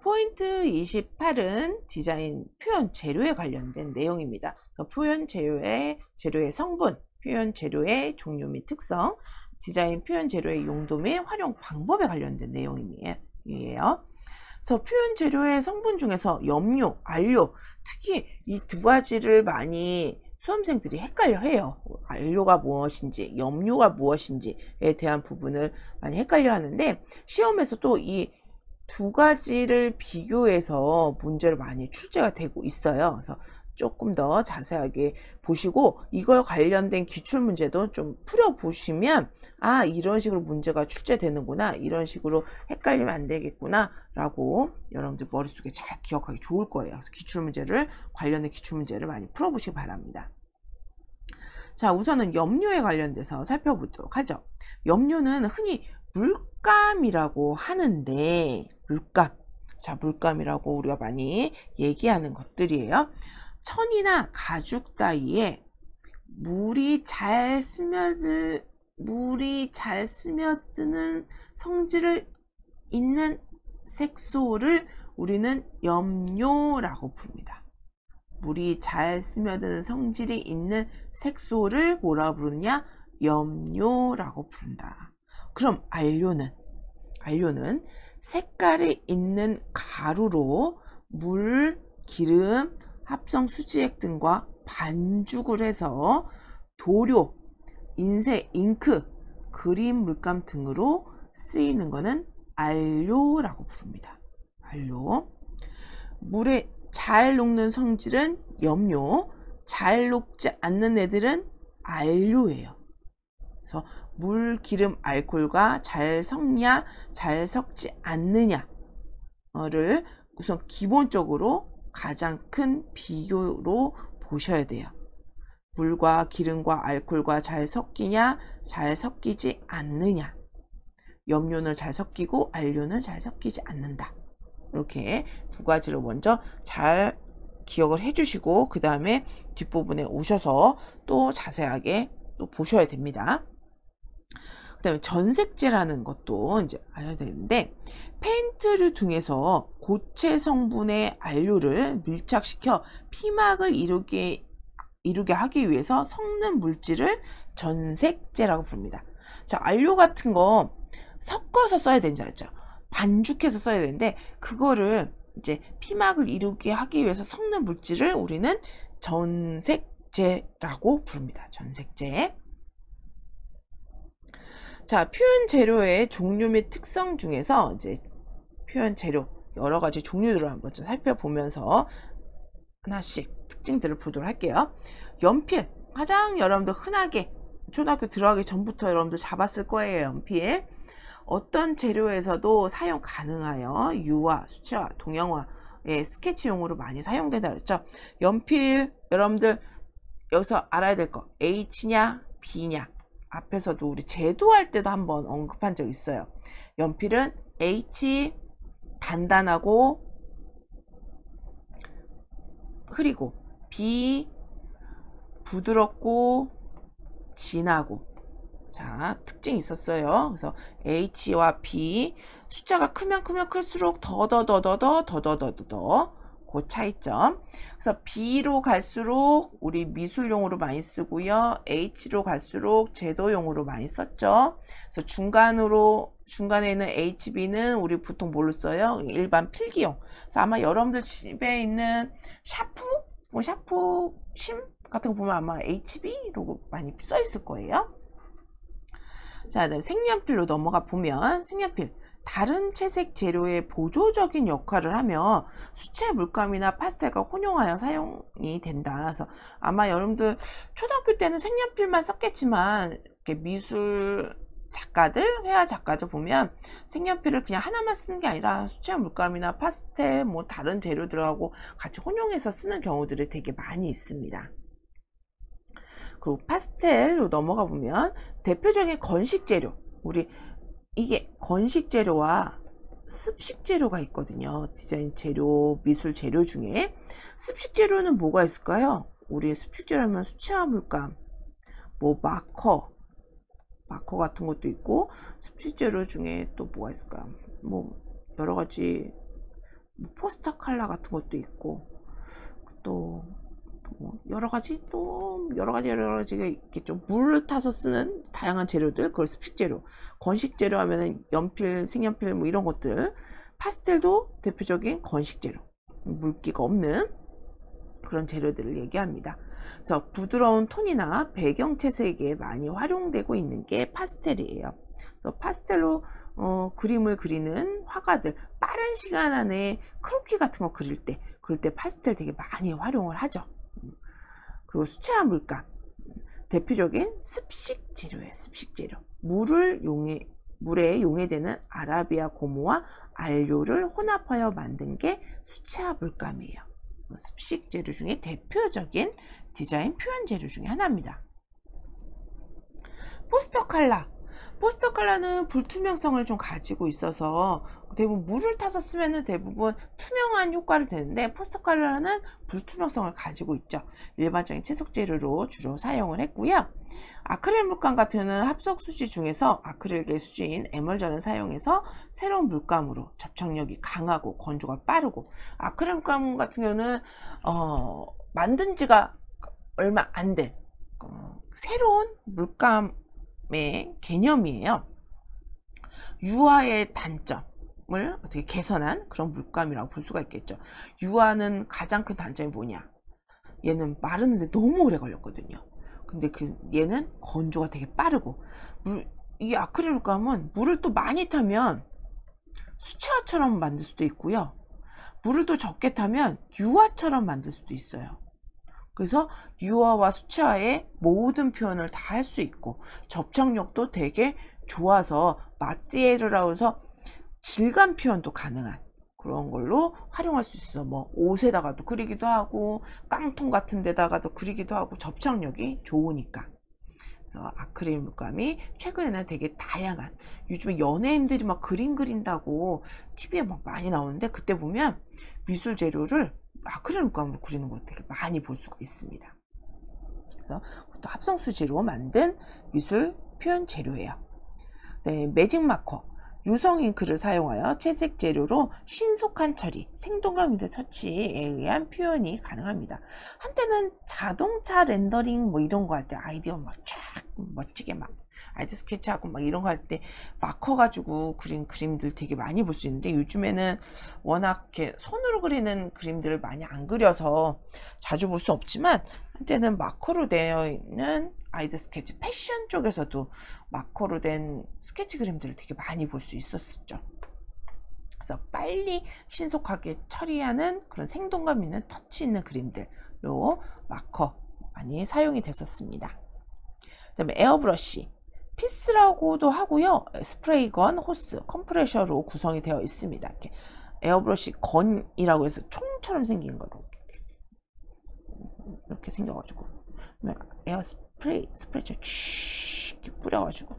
포인트 28은 디자인 표현 재료에 관련된 내용입니다. 표현 재료의 성분, 표현 재료의 종류 및 특성, 디자인 표현 재료의 용도 및 활용 방법에 관련된 내용이에요. 그래서 표현 재료의 성분 중에서 염료, 안료, 특히 이 두 가지를 많이 수험생들이 헷갈려 해요. 안료가 무엇인지, 염료가 무엇인지에 대한 부분을 많이 헷갈려 하는데, 시험에서 또 이 두 가지를 비교해서 문제를 많이 출제가 되고 있어요. 그래서 조금 더 자세하게 보시고 이걸 관련된 기출문제도 좀 풀어보시면 이런 식으로 문제가 출제되는구나, 이런 식으로 헷갈리면 안 되겠구나 라고 여러분들 머릿속에 잘 기억하기 좋을 거예요. 그래서 기출문제를, 관련된 기출문제를 많이 풀어보시기 바랍니다. 자, 우선은 염료에 관련돼서 살펴보도록 하죠. 염료는 흔히 물감이라고 하는데, 물감이라고 우리가 많이 얘기하는 것들이에요. 천이나 가죽 따위에 물이 잘 스며드는 성질을 있는 색소를 우리는 염료라고 부릅니다. 물이 잘 스며드는 성질이 있는 색소를 뭐라 부르냐? 염료라고 부른다. 그럼 안료는 색깔이 있는 가루로 물, 기름, 합성 수지액 등과 반죽을 해서 도료, 인쇄, 잉크, 그림 물감 등으로 쓰이는 것은 안료라고 부릅니다. 안료. 물에 잘 녹는 성질은 염료, 잘 녹지 않는 애들은 안료예요. 그래서 물, 기름, 알코올과 잘 섞냐, 잘 섞지 않느냐를 우선 기본적으로 가장 큰 비교로 보셔야 돼요. 물과 기름과 알코올과 잘 섞이냐, 잘 섞이지 않느냐. 염료는 잘 섞이고 안료는 잘 섞이지 않는다. 이렇게 두 가지를 먼저 잘 기억을 해주시고 그 다음에 뒷부분에 오셔서 또 자세하게 또 보셔야 됩니다. 그 다음에 전색제라는 것도 이제 알아야 되는데, 페인트를 통해서 고체 성분의 안료를 밀착시켜 피막을 이루게 하기 위해서 섞는 물질을 전색제라고 부릅니다. 자, 안료 같은 거 섞어서 써야 되는 줄 알죠? 반죽해서 써야 되는데, 그거를 이제 피막을 이루게 하기 위해서 섞는 물질을 우리는 전색제라고 부릅니다. 전색제. 자, 표현 재료의 종류 및 특성 중에서 이제 표현 재료 여러 가지 종류들을 한번 좀 살펴보면서 하나씩 특징들을 보도록 할게요. 연필, 가장 여러분들 흔하게 초등학교 들어가기 전부터 여러분들 잡았을 거예요. 연필. 어떤 재료에서도 사용 가능하여 유화, 수채화, 동양화의 스케치용으로 많이 사용된다 그랬죠. 연필 여러분들 여기서 알아야 될 거, H냐 B냐. 앞에서도 우리 제도할 때도 한번 언급한 적 있어요. 연필은 H, 단단하고 흐리고, B, 부드럽고 진하고. 자, 특징이 있었어요. 그래서 H와 B, 숫자가 크면 클수록 더더더더더 그 차이점. 그래서 B로 갈수록 우리 미술용으로 많이 쓰고요, H로 갈수록 제도용으로 많이 썼죠. 그래서 중간에 있는 HB는 우리 보통 뭘로 써요? 일반 필기용. 그래서 아마 여러분들 집에 있는 샤프, 심 같은 거 보면 아마 HB로 많이 써 있을 거예요. 자, 그다음에 색연필로 넘어가 보면, 색연필 다른 채색 재료의 보조적인 역할을 하며 수채 물감이나 파스텔과 혼용하여 사용이 된다. 그래서 아마 여러분들 초등학교 때는 색연필만 썼겠지만, 이렇게 미술 작가들, 회화 작가들 보면 색연필을 그냥 하나만 쓰는 게 아니라 수채 물감이나 파스텔, 뭐 다른 재료들하고 같이 혼용해서 쓰는 경우들이 되게 많이 있습니다. 그리고 파스텔로 넘어가 보면 대표적인 건식 재료, 우리 이게 건식 재료와 습식 재료가 있거든요. 디자인 재료, 미술 재료 중에 습식 재료는 뭐가 있을까요? 우리 습식 재료면 수채화 물감, 뭐 마커 같은 것도 있고, 습식 재료 중에 또 뭐가 있을까? 뭐 여러 가지 포스터 컬러 같은 것도 있고 또 여러 가지가 있겠죠. 물을 타서 쓰는 다양한 재료들, 그걸 습식 재료, 건식 재료 하면은 연필, 색연필 뭐 이런 것들, 파스텔도 대표적인 건식 재료, 물기가 없는 그런 재료들을 얘기합니다. 그래서 부드러운 톤이나 배경 채색에 많이 활용되고 있는 게 파스텔이에요. 그래서 파스텔로 그림을 그리는 화가들, 빠른 시간 안에 크로키 같은 거 그릴 때 파스텔 되게 많이 활용을 하죠. 그리고 수채화 물감, 대표적인 습식 재료예요. 습식 재료. 물에 용해되는 아라비아 고무와 알료를 혼합하여 만든 게 수채화 물감이에요. 습식 재료 중에 대표적인 디자인 표현 재료 중에 하나입니다. 포스터 컬러는 불투명성을 좀 가지고 있어서 대부분 물을 타서 쓰면은 대부분 투명한 효과를 내는데, 포스터 컬러는 불투명성을 가지고 있죠. 일반적인 채색 재료로 주로 사용을 했고요. 아크릴 물감 같은 경우는 합성 수지 중에서 아크릴계 수지인 에멀전을 사용해서 새로운 물감으로 접착력이 강하고 건조가 빠르고, 아크릴 물감 같은 경우는 만든 지가 얼마 안 된 새로운 물감의 개념이에요. 유화의 단점을 어떻게 개선한 그런 물감이라고 볼 수가 있겠죠. 유화는 가장 큰 단점이 뭐냐, 얘는 마르는데 너무 오래 걸렸거든요. 근데 얘는 건조가 되게 빠르고, 이 아크릴 물감은 물을 또 많이 타면 수채화처럼 만들 수도 있고요, 물을 또 적게 타면 유화처럼 만들 수도 있어요. 그래서 유화와 수채화의 모든 표현을 다 할 수 있고, 접착력도 되게 좋아서 마띠에르라고 해서 질감 표현도 가능한 그런 걸로 활용할 수 있어. 뭐 옷에다가도 그리기도 하고 깡통 같은 데다가도 그리기도 하고, 접착력이 좋으니까. 그래서 아크릴 물감이 최근에는 되게 다양한, 요즘에 연예인들이 막 그림 그린다고 TV에 막 많이 나오는데, 그때 보면 미술 재료를 아크릴 물감으로 그리는 거 되게 많이 볼 수가 있습니다. 그래서 또 합성 수지로 만든 미술 표현 재료예요. 네, 매직 마커, 유성 잉크를 사용하여 채색 재료로 신속한 처리, 생동감 있는 터치에 의한 표현이 가능합니다. 한때는 자동차 렌더링 뭐 이런 거 할 때 아이디어 막 쫙 멋지게 막 아이디 스케치하고 막 이런 거 할 때 마커 가지고 그린 그림들 되게 많이 볼 수 있는데, 요즘에는 워낙 이렇게 손으로 그리는 그림들을 많이 안 그려서 자주 볼 수 없지만, 한때는 마커로 되어 있는 아이디 스케치, 패션 쪽에서도 마커로 된 스케치 그림들을 되게 많이 볼 수 있었죠. 그래서 빨리 신속하게 처리하는 그런 생동감 있는 터치 있는 그림들로 마커 많이 사용이 됐었습니다. 그 다음에 에어브러쉬, 피스라고도 하고요, 스프레이건, 호스, 컴프레셔로 구성이 되어 있습니다. 이렇게 에어브러쉬 건이라고 해서 총처럼 생긴 거로 이렇게 생겨가지고 에어 스프레이 이렇게 뿌려가지고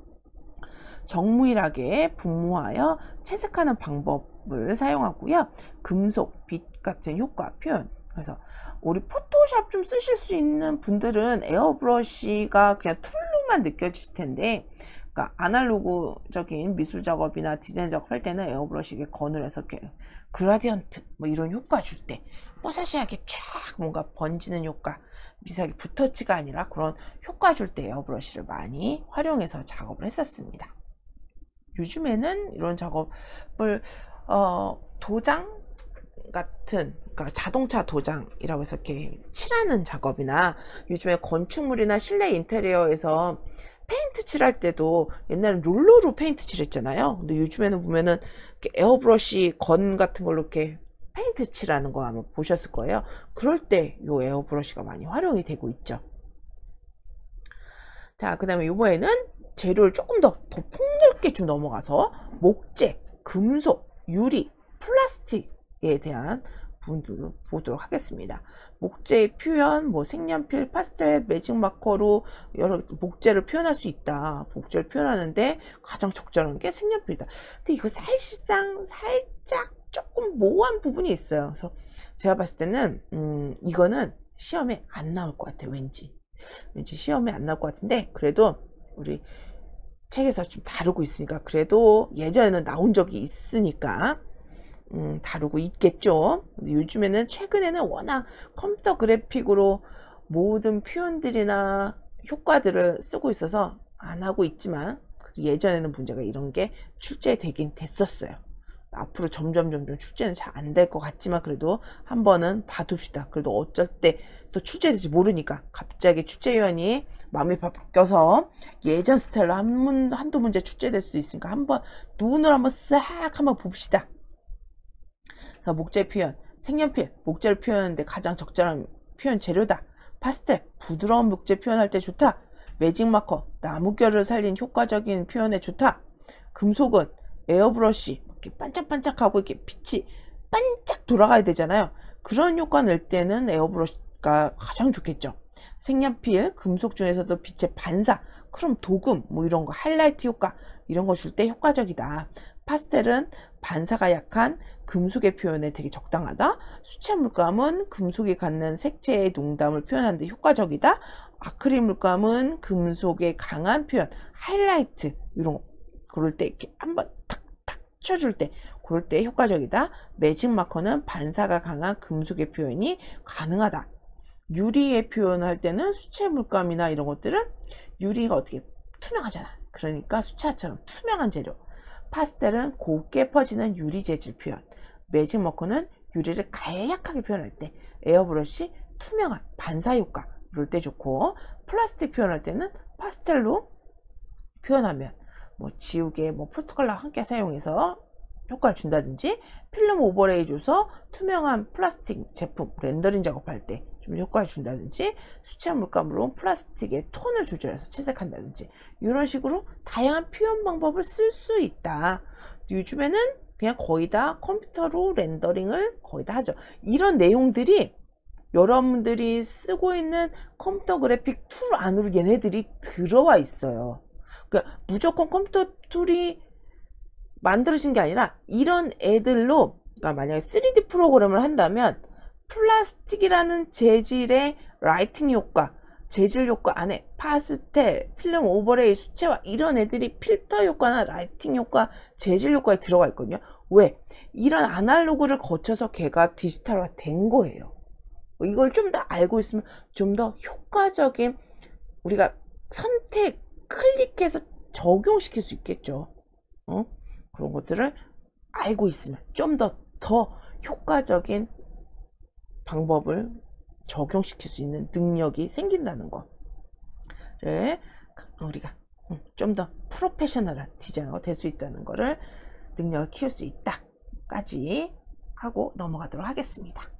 정밀하게 분무하여 채색하는 방법을 사용하고요. 금속, 빛 같은 효과 표현. 그래서 우리 포토샵 좀 쓰실 수 있는 분들은 에어브러쉬가 그냥 툴로만 느껴질 텐데, 그러니까 아날로그적인 미술 작업이나 디자인 작업할 때는 에어브러쉬에 건을 해서 이렇게 그라디언트 뭐 이런 효과 줄 때, 뽀샤시하게 쫙 뭔가 번지는 효과, 미세하게 붓터치가 아니라 그런 효과 줄 때 에어브러쉬를 많이 활용해서 작업을 했었습니다. 요즘에는 이런 작업을 도장 같은, 그러니까 자동차 도장이라고 해서 이렇게 칠하는 작업이나, 요즘에 건축물이나 실내 인테리어에서 페인트 칠할 때도 옛날에 롤러로 페인트 칠했잖아요. 근데 요즘에는 보면은 이렇게 에어브러쉬 건 같은 걸로 이렇게 페인트 칠하는 거 아마 보셨을 거예요. 그럴 때 이 에어브러쉬가 많이 활용이 되고 있죠. 자, 그 다음에 이번에는 재료를 조금 더 폭넓게 좀 넘어가서 목재, 금속, 유리, 플라스틱에 대한 부분들을 보도록 하겠습니다. 목재의 표현, 뭐 색연필, 파스텔, 매직 마커로 여러 목재를 표현할 수 있다. 목재를 표현하는데 가장 적절한 게 색연필이다. 근데 이거 사실상 살짝 조금 모호한 부분이 있어요. 그래서 제가 봤을 때는 이거는 시험에 안 나올 것 같아요. 왠지 시험에 안 나올 것 같은데, 그래도 우리 책에서 좀 다루고 있으니까, 그래도 예전에는 나온 적이 있으니까 다루고 있겠죠. 요즘에는 최근에는 워낙 컴퓨터 그래픽으로 모든 표현들이나 효과들을 쓰고 있어서 안 하고 있지만 예전에는 문제가 이런 게 출제되긴 됐었어요. 앞으로 점점 출제는 잘 안 될 것 같지만 그래도 한번은 봐둡시다. 그래도 어쩔 때 또 출제될지 모르니까 갑자기 출제위원이 마음이 바뀌어서 예전 스타일로 한두 문제 출제될 수 있으니까 한번 눈으로 한번 싹 한번 봅시다. 목재 표현, 색연필, 목재를 표현하는데 가장 적절한 표현 재료다. 파스텔, 부드러운 목재 표현할 때 좋다. 매직 마커, 나무결을 살린 효과적인 표현에 좋다. 금속은 에어브러쉬, 이렇게 반짝반짝하고 이렇게 빛이 반짝 돌아가야 되잖아요. 그런 효과 낼 때는 에어브러쉬가 가장 좋겠죠. 색연필, 금속 중에서도 빛의 반사, 크롬 도금, 뭐 이런 거 하이라이트 효과 이런 거 줄 때 효과적이다. 파스텔은 반사가 약한 금속의 표현에 되게 적당하다. 수채 물감은 금속이 갖는 색채의 농담을 표현하는 데 효과적이다. 아크릴 물감은 금속의 강한 표현, 하이라이트 이런 거 그럴 때 이렇게 한번 탁탁 쳐줄 때 그럴 때 효과적이다. 매직 마커는 반사가 강한 금속의 표현이 가능하다. 유리의 표현을 할 때는 수채 물감이나 이런 것들은 유리가 어떻게 투명하잖아. 그러니까 수채화처럼 투명한 재료. 파스텔은 곱게 퍼지는 유리 재질 표현. 매직 마커는 유리를 간략하게 표현할 때. 에어브러쉬 투명한 반사 효과 이럴 때 좋고, 플라스틱 표현할 때는 파스텔로 표현하면 뭐 지우개, 뭐 포스터 컬러 함께 사용해서 효과를 준다든지, 필름 오버레이 줘서 투명한 플라스틱 제품 렌더링 작업할 때 좀 효과를 준다든지, 수채 물감으로 플라스틱의 톤을 조절해서 채색한다든지 이런 식으로 다양한 표현 방법을 쓸 수 있다. 요즘에는 그냥 거의 다 컴퓨터로 렌더링을 거의 다 하죠. 이런 내용들이 여러분들이 쓰고 있는 컴퓨터 그래픽 툴 안으로 얘네들이 들어와 있어요. 그러니까 무조건 컴퓨터 툴이 만들어진 게 아니라 이런 애들로, 그러니까 만약에 3D 프로그램을 한다면 플라스틱이라는 재질의 라이팅 효과, 재질 효과 안에 파스텔, 필름 오버레이, 수채화 이런 애들이 필터 효과나 라이팅 효과, 재질 효과에 들어가 있거든요. 왜? 이런 아날로그를 거쳐서 걔가 디지털화 된 거예요. 이걸 좀 더 알고 있으면 좀 더 효과적인, 우리가 선택, 클릭해서 적용시킬 수 있겠죠. 그런 것들을 알고 있으면 좀 더 효과적인 방법을 적용시킬 수 있는 능력이 생긴다는 거를 우리가 좀 더 프로페셔널한 디자이너가 될 수 있다는 거를, 능력을 키울 수 있다까지 하고 넘어가도록 하겠습니다.